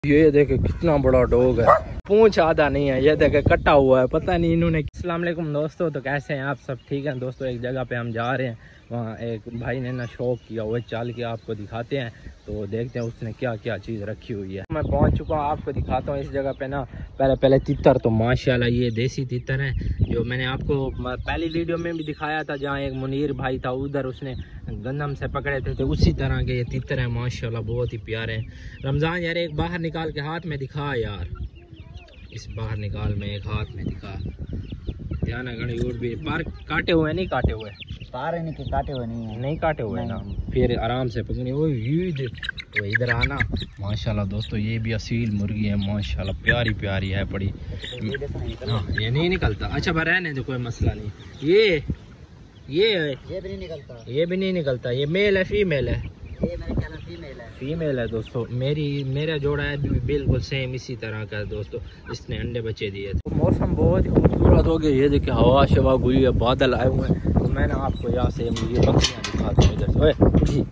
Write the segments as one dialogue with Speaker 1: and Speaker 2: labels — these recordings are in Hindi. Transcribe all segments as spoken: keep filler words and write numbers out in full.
Speaker 1: ये देखे कितना बड़ा डॉग है, पूंछ आधा नहीं है, ये देखे कटा हुआ है, पता नहीं इन्होंने। अस्सलाम वालेकुम दोस्तों, तो कैसे हैं आप सब? ठीक है दोस्तों, एक जगह पे हम जा रहे हैं, वहाँ एक भाई ने ना शौक किया, वो चाल के आपको दिखाते हैं, तो देखते हैं उसने क्या क्या चीज़ रखी हुई है। मैं पहुँच चुका हूँ, आपको दिखाता हूँ इस जगह पे ना। पहले पहले तितर तो माशाल्लाह ये देसी तितर है, जो मैंने आपको पहली वीडियो में भी दिखाया था, जहाँ एक मुनीर भाई था उधर उसने गंदम से पकड़े थे, तो उसी तरह के ये तितर हैं माशाल्लाह, बहुत ही प्यारे हैं। रमज़ान यार एक बाहर निकाल के हाथ में दिखा यार, इस बाहर निकाल में एक हाथ में दिखा, ध्यान घड़ी उड़ भी पार काटे हुए नहीं काटे हुए
Speaker 2: पार नहीं के काटे हुए नहीं है,
Speaker 1: नहीं काटे हुए ना, फिर आराम से पकड़नी। वो तो इधर आना माशाल्लाह दोस्तों, ये भी असील मुर्गी है माशाल्लाह, प्यारी प्यारी है बड़ी। हाँ ये नहीं निकलता, अच्छा पर रहने दो कोई मसला नहीं। ये ये
Speaker 2: ये भी नहीं निकलता,
Speaker 1: ये भी नहीं निकलता। ये मेल है फीमेल है?
Speaker 2: ये मेरे ख्याल में फीमेल है।
Speaker 1: फीमेल है दोस्तों। मेरी मेरा जोड़ा है बिल्कुल सेम इसी तरह का है दोस्तों, इसने अंडे बच्चे दिए थे। मौसम बहुत ही खूबसूरत हो गया, ये देखिए हवा शवा गुई है, बादल आए हुए हैं, तो मैंने आपको यहाँ से ये बकरियाँ दिखाता हूँ इधर से।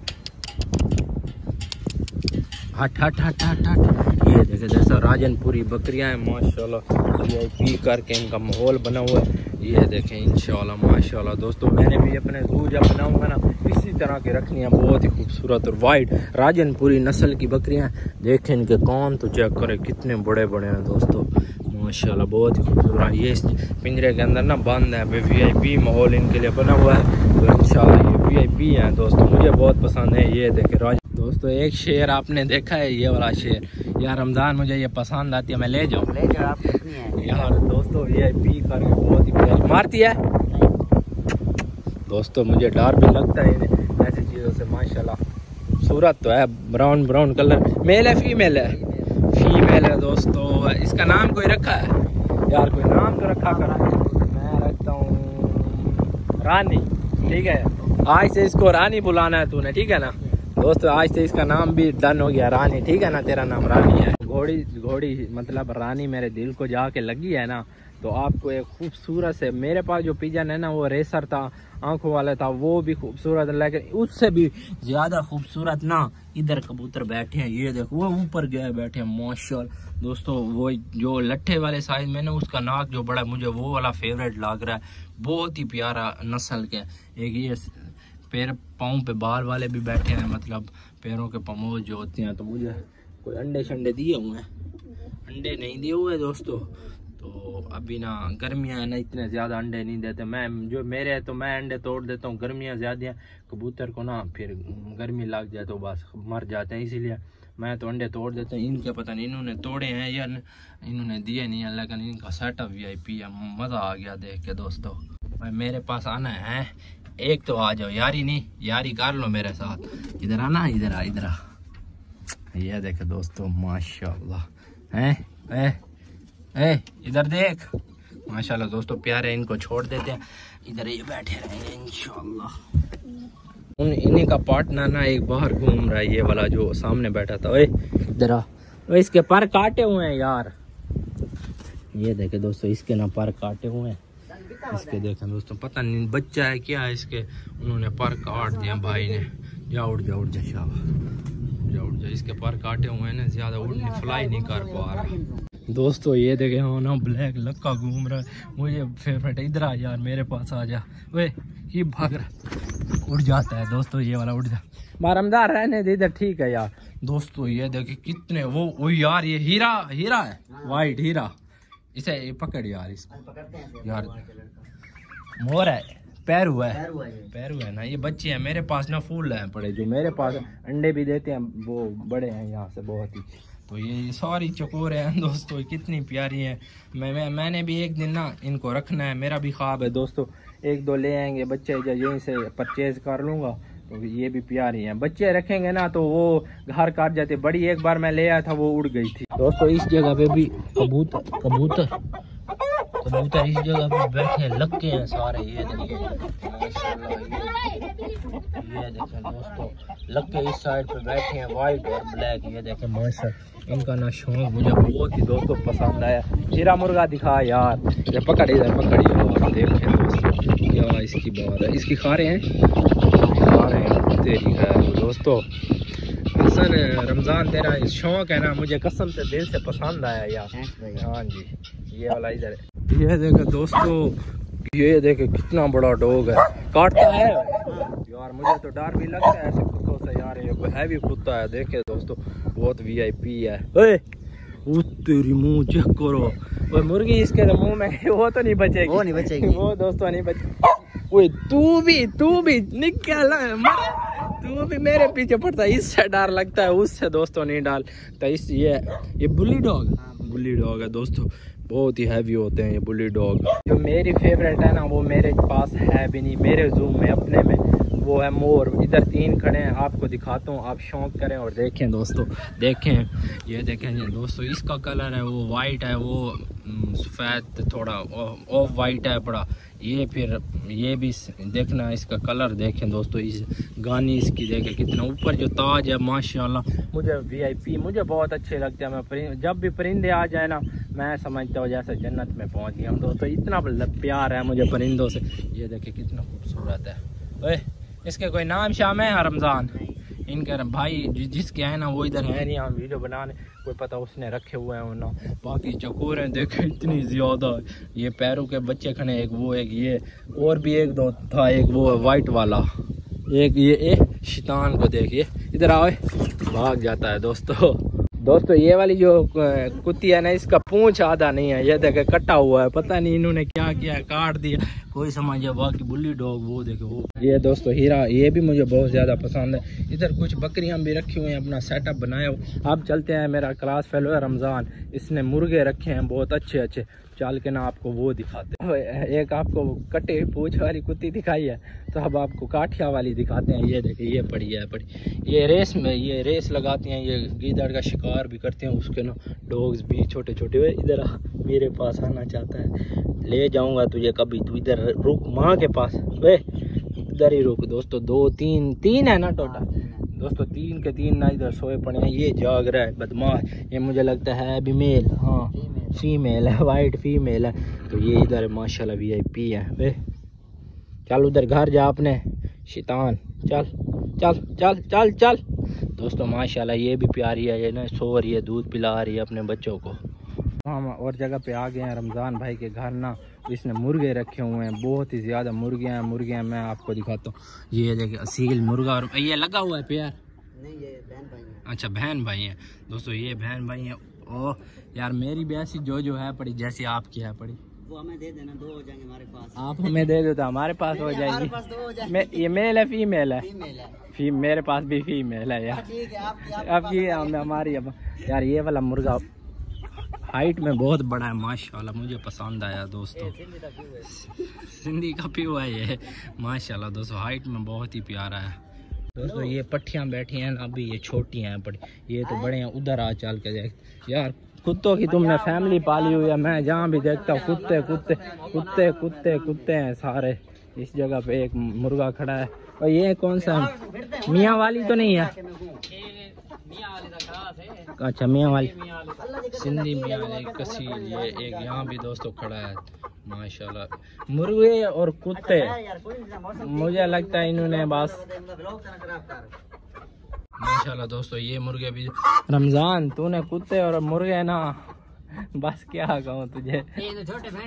Speaker 1: हट हट हट हट हट, ये देखे जैसा राजनपुरी बकरियां हैं माशाल्लाह, ये पी करके इनका माहौल बना हुआ है। ये देखें इंशाल्लाह माशाल्लाह दोस्तों, मैंने भी अपने जू जब बनाऊंगा ना इसी तरह की रखनी है, बहुत ही खूबसूरत और वाइट राजनपुरी नस्ल की बकरियां। देखें इनके कान तो चेक करें कितने बड़े बड़े हैं दोस्तों माशाल्लाह, बहुत ही खूबसूरत। ये इस पिंजरे के अंदर ना बंद है, वी आई पी माहौल इनके लिए बना हुआ है, तो इंशाल्लाह ये वी आई पी हैं दोस्तों, मुझे बहुत पसंद है। ये देखें राज दोस्तों, एक शेर आपने देखा है, ये वाला शेर यार रमज़ान मुझे ये पसंद आती है, मैं ले जाऊँ
Speaker 2: ले जाओ आप कितनी है
Speaker 1: यार दोस्तों, ये पी करके बहुत ही प्यारी मारती है दोस्तों, मुझे डर भी लगता है ऐसी चीज़ों से माशाल्लाह। खूबसूरत तो है, ब्राउन ब्राउन कलर। मेल है फीमेल है? फीमेल है दोस्तों। इसका नाम कोई रखा है यार? कोई नाम तो रखा कर, मैं रखता हूँ रानी, ठीक है? आज से इसको रानी बुलाना है तूने, ठीक है ना दोस्तों? आज से इसका नाम भी डन हो गया, रानी, ठीक है ना? तेरा नाम रानी है। घोड़ी घोड़ी मतलब रानी मेरे दिल को जाके लगी है ना, तो आपको एक खूबसूरत से, मेरे पास जो पिजन है ना वो रेसर था, आंखों वाला था, वो भी खूबसूरत, लेकिन उससे भी ज्यादा खूबसूरत ना इधर कबूतर बैठे हैं। ये देखो वो ऊपर गए बैठे हैं माशाल्लाह दोस्तों, वो जो लट्ठे वाले साइज में ना उसका नाक जो बड़ा, मुझे वो वाला फेवरेट लग रहा है, बहुत ही प्यारा नस्ल के। एक ये पैर पाँव पे बाल वाले भी बैठे हैं, मतलब पैरों के पमोज जो होते हैं। तो मुझे कोई अंडे शंडे दिए हुए हैं? अंडे नहीं दिए हुए दोस्तों, तो अभी ना गर्मियाँ ना इतने ज़्यादा अंडे नहीं देते। मैं जो मेरे है तो मैं अंडे तोड़ देता हूँ, गर्मियाँ ज़्यादा हैं, कबूतर को ना फिर गर्मी लग जाए तो बस मर जाते हैं, इसीलिए मैं तो अंडे तोड़ देता हूँ। इनके पता नहीं इन्होंने तोड़े हैं या इन्होंने दिए नहीं है, लेकिन इनका सेटअप वी आई पी है, मज़ा आ गया देख के दोस्तों। भाई मेरे पास आना है, एक तो आ जाओ, यारी नहीं यारी कर लो मेरे साथ, इधर आना, इधर आ इधर आ। ये देखे दोस्तों माशाल्लाह, हैं ए ए इधर देख माशाल्लाह दोस्तों, प्यारे। इनको छोड़ देते हैं, इधर ये बैठे रहेंगे इंशाल्लाह। उन इन्हीं का पार्टनर ना एक बाहर घूम रहा है, ये वाला जो सामने बैठा था। ओए इधर आ, इसके पर काटे हुए हैं यार, ये देखे दोस्तों, इसके ना पर काटे हुए हैं, इसके देखें दोस्तों, पता नहीं बच्चा है क्या है इसके, उन्होंने पर काट दिया भाई ने। जा उड़ जा उड़ जा शाबाश, जा उड़ जा, इसके पर काटे हुए हैं ना, ज्यादा उड़ने फ्लाई नहीं कर पा रहा दोस्तों। ये देखे हाँ ना ब्लैक लक्का घूम रहा है, मुझे फेवरेट। इधर आ यार मेरे पास आ जा, वे ये भाग रहा, उड़ जाता है दोस्तों, ये वाला उड़ जा, बारमदार रहने दे इधर, ठीक है यार दोस्तों। ये देखे कितने वो वो यार, ये हीरा हीरा है, वाइट हीरा, इसे ये पकड़ यार, इसको यार, मोर है, पैर हुआ है, पैर हुआ है ना। ये बच्चे हैं मेरे पास ना, फूल हैं पड़े, जो मेरे पास अंडे भी देते हैं, वो बड़े हैं यहाँ से बहुत ही। तो ये सारी चकोर हैं दोस्तों, कितनी प्यारी हैं। मैं, मैं मैंने भी एक दिन ना इनको रखना है, मेरा भी ख्वाब है दोस्तों, एक दो ले आएंगे बच्चे, यहीं से परचेज कर लूँगा। तो ये भी प्यारी हैं, बच्चे रखेंगे ना तो वो घर काट जाते। बड़ी एक बार मैं ले आया था, वो उड़ गई थी दोस्तों। इस जगह पे भी कबूतर कबूतर कबूतर इस जगह पे बैठे हैं, लक्के हैं सारे। ये देखिए माशाल्लाह, ये देखें दोस्तों, लक्के इस साइड पे बैठे हैं, वाइट और ब्लैक। ये देखें माशाल्लाह, इनका ना शौक मुझे बहुत ही दोस्तों पसंद आया। हीरा मुर्गा दिखा यार, ये पकड़ इधर पकड़ी यार, देखें दोस्तों क्या इसकी बात है। इसकी खारे हैं, खारे हैं तेरी है दोस्तों, सर रमजान तेरा शौक है ना, मुझे कसम से दिल से पसंद आया यार। हाँ जी, ये वाला इधर है। ये देखे दोस्तों, ये देखे कितना बड़ा डॉग है, काटता है यार, मुझे तो डर भी लगता है ऐसे कुत्तों से यार। ये हैवी कुत्ता है, देखे दोस्तों बहुत वी आई पी है। ओए तेरी मुंह चेक करो, वो मुर्गी इसके तो मुंह में, वो तो नहीं बचेगी,
Speaker 2: वो नहीं बचेगी,
Speaker 1: वो दोस्तों नहीं बचेगी। ओए तू भी तू भी निकल, तू भी मेरे पीछे पड़ता है, इससे डर लगता है, उससे दोस्तों नहीं डालता। इस ये ये बुली डॉग, बुली डॉग है दोस्तों, बहुत ही हैवी होते हैं ये बुली डॉग। जो मेरी फेवरेट है ना, वो मेरे पास है भी नहीं, मेरे जूम में अपने में, वो है मोर। इधर तीन खड़े हैं, आपको दिखाता हूँ, आप शौक करें और देखें दोस्तों, देखें ये देखें दोस्तों, इसका कलर है वो वाइट है, वो सफ़ेद थोड़ा ऑफ वाइट है बड़ा। ये फिर ये भी देखना, इसका कलर देखें दोस्तों, इस गानी इसकी देखें कितना ऊपर जो ताज है माशाल्लाह। मुझे वीआईपी मुझे बहुत अच्छे लगते हैं। मैं जब भी परिंदे आ जाए ना, मैं समझता हूँ जैसे जन्नत में पहुँच गया हूँ दोस्तों, इतना प्यार है मुझे परिंदों से। ये देखें कितना खूबसूरत है। ओए इसके कोई नाम शाम है रमज़ान, इनके भाई जिसके है ना वो इधर है नहीं, हम वीडियो बनाने, कोई पता उसने रखे हुए हैं ना। बाकी चकोर हैं देखे इतनी ज़्यादा, ये पैरों के बच्चे खड़े, एक वो एक ये, और भी एक दो था, एक वो वाइट वाला, एक ये ए शैतान को देखिए, इधर आओ, भाग जाता है दोस्तों। दोस्तों ये वाली जो कुत्ती है ना, इसका पूंछ आधा नहीं है, ये देखे कटा हुआ है, पता नहीं इन्होंने क्या किया, काट दिया, कोई समझ। बाकी बुल्ली डॉग वो देखे वो, ये दोस्तों हीरा, ये भी मुझे बहुत ज़्यादा पसंद है। इधर कुछ बकरियां भी रखी हुई हैं, अपना सेटअप बनाया हो। अब चलते हैं, मेरा क्लास फेलो है रमज़ान, इसने मुर्गे रखे हैं बहुत अच्छे अच्छे, चल के ना आपको वो दिखाते हैं। एक आपको कटे पूंछ वाली कुत्ती दिखाई है, तो अब आपको काठिया वाली दिखाते हैं। ये देखिए ये पड़ी है, पड़ी, ये रेस में ये रेस लगाती हैं, ये गीदड़ का शिकार भी करते हैं, उसके ना डॉग्स भी छोटे छोटे। इधर आ, मेरे पास आना चाहता है, ले जाऊंगा तुझे कभी, तू इधर रुक माँ के पास, वे इधर ही रुक दोस्तों। दो तीन तीन है ना टोटल दोस्तों, तीन के तीन ना इधर सोए पड़े हैं। ये जाग रहा है बदमाश, ये मुझे लगता है अभी मेल, हाँ फीमेल है, वाइट फीमेल है। तो ये इधर माशाल्लाह वी आई पी है। वे चल उधर घर जा अपने, शैतान चल चल चल चल चल। दोस्तों माशाल्लाह ये भी प्यारी है, ये ना सो रही है, दूध पिला रही है अपने बच्चों को। हम और जगह पे आ गए हैं रमज़ान भाई के घर ना, इसने मुर्गे रखे हुए हैं, बहुत ही ज़्यादा मुर्गियाँ हैं मुर्गियाँ मैं आपको दिखाता हूँ। ये देखिए असील मुर्गा, और ये लगा हुआ है प्यार,
Speaker 2: नहीं ये बहन भाई है।
Speaker 1: अच्छा बहन भाई हैं दोस्तों, ये बहन भाई हैं। ओ यार मेरी भी ऐसी जो जो है पड़ी, जैसी आपकी है पड़ी,
Speaker 2: वो हमें दे देना, दो हो जाएंगे हमारे पास।
Speaker 1: आप हमें दे दो तो हमारे पास हो जाएगी। मैं ये मेल है फीमेल है,
Speaker 2: फीमेल है,
Speaker 1: फी मेरे पास भी फीमेल है यार।
Speaker 2: ठीक है आपकी
Speaker 1: आपकी हमारी अब यार। ये वाला मुर्गा हाइट में बहुत बड़ा है माशाल्लाह, मुझे पसंद आया दोस्तों। सिंधी का प्यू है ये माशाल्लाह दोस्तों, हाइट में बहुत ही प्यारा है दोस्तों। ये पट्टियाँ बैठी हैं अभी, ये छोटी हैं बड़ी, ये तो बड़े हैं। उधर आ चल के देख यार, कुत्तों की तुमने फैमिली पाली हुई है। मैं जहाँ भी देखता हूँ कुत्ते कुत्ते कुत्ते कुत्ते कुत्ते हैं सारे। इस जगह पे एक मुर्गा खड़ा है, और ये कौन सा मियाँ वाली तो नहीं है? अच्छा मियाँ वाली, सिंधी मियाँ वाली कसील। ये एक यहाँ भी दोस्तों खड़ा है माशाल्लाह। मुर्गे और कुत्ते मुझे लगता है इन्होंने बस माशाल्लाह दोस्तों। ये मुर्गे भी रमज़ान, तूने कुत्ते और मुर्गे ना बस क्या कहूँ तुझे, ये तो छोटे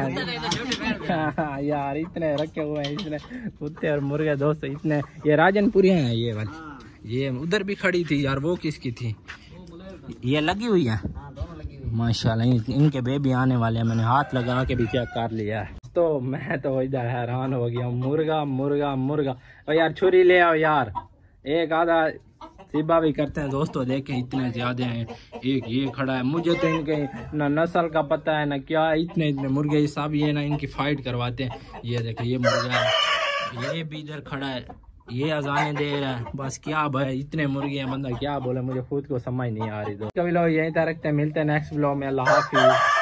Speaker 1: हाँ यार इतने रखे हुए हैं इसने कुत्ते और मुर्गे दोस्तों इतने। ये राजनपुरी हैं ये वाली, ये उधर भी खड़ी थी यार, वो किसकी थी? ये लगी हुई है माशाल्लाह। इनके बेबी आने वाले हैं, मैंने हाथ लगा के भी चेक कर लिया है। तो मैं तो इधर हैरान हो गया, मुर्गा मुर्गा मुर्गा। और यार छुरी ले आओ यार, एक आधा सिबा भी करते हैं दोस्तों। देखें इतने ज्यादा हैं, एक ये खड़ा है, मुझे तो इनके ना नस्ल का पता है ना क्या, इतने इतने मुर्गे सब ये ना इनकी फाइट करवाते हैं। ये देखें ये मुर्गा है, ये भी इधर खड़ा है, ये अजाने दे रहा है। बस क्या भाई इतने मुर्गे हैं, बंदा क्या बोले, मुझे खुद को समझ नहीं आ रही। तो कभी लोग यहीं तक रखते हैं, मिलते हैं नेक्स्ट ब्लॉग में। अल्लाह हाफिज़।